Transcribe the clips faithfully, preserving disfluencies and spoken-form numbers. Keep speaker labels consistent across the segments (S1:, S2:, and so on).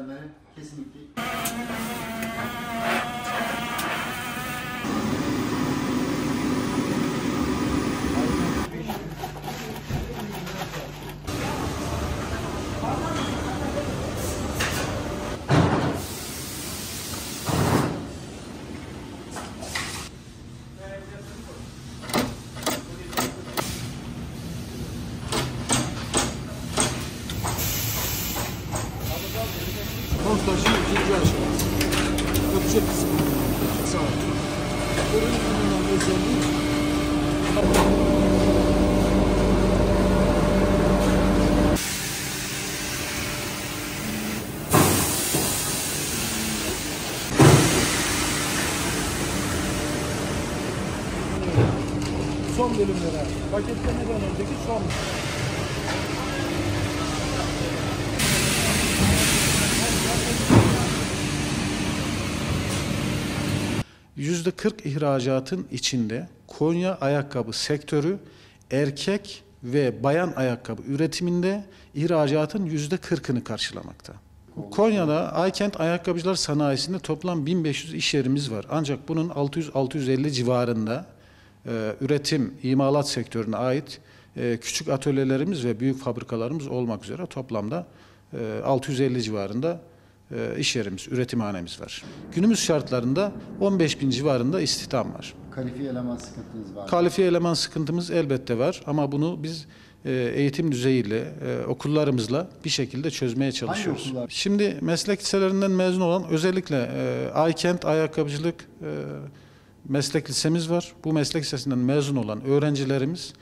S1: işlemleri kesinlikle
S2: montajın ikinci aşaması. Öpçe kısmı. Sağ olun. Ürün bulunan özelliği son bölümlere paketlemeden önceki son yüzde kırk ihracatın içinde Konya ayakkabı sektörü erkek ve bayan ayakkabı üretiminde ihracatın yüzde kırkını karşılamakta. Konya'da Aykent Ayakkabıcılar Sanayisi'nde toplam bin beş yüz iş yerimiz var. Ancak bunun altı yüz altı yüz elli civarında e, üretim, imalat sektörüne ait e, küçük atölyelerimiz ve büyük fabrikalarımız olmak üzere toplamda e, altı yüz elli civarında iş yerimiz, üretimhanemiz var. Günümüz şartlarında on beş bin civarında istihdam var.
S1: kalifiye eleman sıkıntınız var mı?
S2: Kalifiye eleman sıkıntımız elbette var ama bunu biz eğitim düzeyiyle, okullarımızla bir şekilde çözmeye çalışıyoruz. Şimdi meslek liselerinden mezun olan özellikle Aykent Ayakkabıcılık meslek lisemiz var. Bu meslek lisesinden mezun olan öğrencilerimiz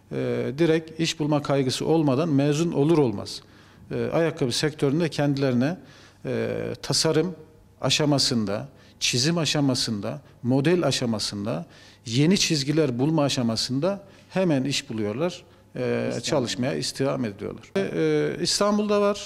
S2: direkt iş bulma kaygısı olmadan mezun olur olmaz ayakkabı sektöründe kendilerine E, tasarım aşamasında, çizim aşamasında, model aşamasında, yeni çizgiler bulma aşamasında hemen iş buluyorlar, e, çalışmaya istihdam ediyorlar. E, e, İstanbul'da var,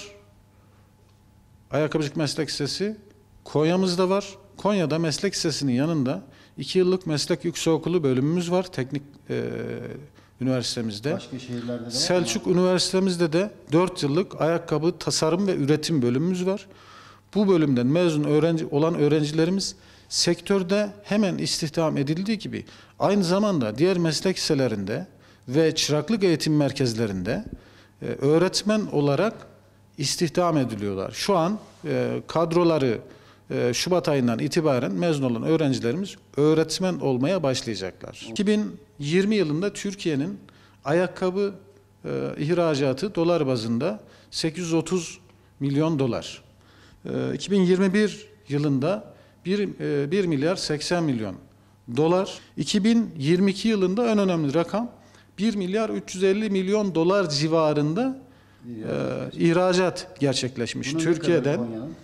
S2: Ayakkabıcılık Meslek Lisesi, Konya'mızda var. Konya'da meslek lisesinin yanında iki yıllık meslek yüksekokulu bölümümüz var, teknik e, üniversitemizde.
S1: Başka şehirlerde de
S2: Selçuk Üniversitemizde de dört yıllık ayakkabı tasarım ve üretim bölümümüz var. Bu bölümden mezun öğrenci olan öğrencilerimiz sektörde hemen istihdam edildiği gibi aynı zamanda diğer meslek liselerinde ve çıraklık eğitim merkezlerinde e, öğretmen olarak istihdam ediliyorlar. Şu an e, kadroları e, Şubat ayından itibaren mezun olan öğrencilerimiz öğretmen olmaya başlayacaklar. iki bin yirmi yılında Türkiye'nin ayakkabı e, ihracatı dolar bazında sekiz yüz otuz milyon dolar. E, iki bin yirmi bir yılında bir milyar seksen milyon dolar. iki bin yirmi iki yılında en önemli rakam bir milyar üç yüz elli milyon dolar civarında e, ihracat gerçekleşmiş
S1: bunun
S2: Türkiye'den.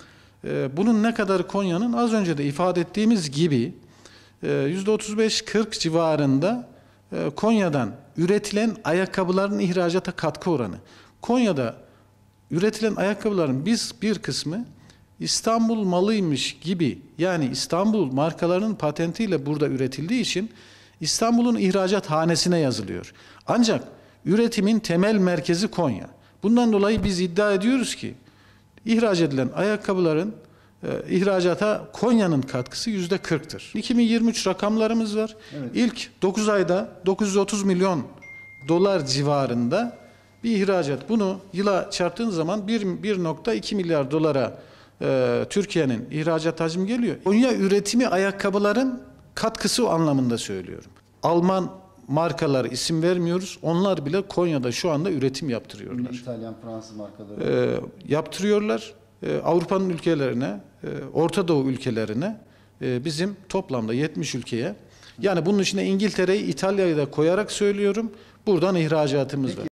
S2: E, bunun ne kadarı Konya'nın az önce de ifade ettiğimiz gibi yüzde otuz beş kırk civarında e, Konya'dan üretilen ayakkabıların ihracata katkı oranı. Konya'da üretilen ayakkabıların biz bir kısmı İstanbul malıymış gibi, yani İstanbul markalarının patentiyle burada üretildiği için İstanbul'un ihracat hanesine yazılıyor. Ancak üretimin temel merkezi Konya. Bundan dolayı biz iddia ediyoruz ki ihraç edilen ayakkabıların e, ihracata Konya'nın katkısı yüzde kırktır. iki bin yirmi üç rakamlarımız var. Evet. İlk dokuz ayda dokuz yüz otuz milyon dolar civarında bir ihracat. Bunu yıla çarptığın zaman bir virgül iki milyar dolara e, Türkiye'nin ihracat hacmi geliyor. Konya üretimi ayakkabıların katkısı o anlamında söylüyorum. Alman markalar isim vermiyoruz. Onlar bile Konya'da şu anda üretim yaptırıyorlar.
S1: İtalyan, Fransız markaları.
S2: E, yaptırıyorlar. E, Avrupa'nın ülkelerine, e, Orta Doğu ülkelerine, e, bizim toplamda yetmiş ülkeye. Yani bunun içine İngiltere'yi, İtalya'yı da koyarak söylüyorum. Buradan ihracatımız var.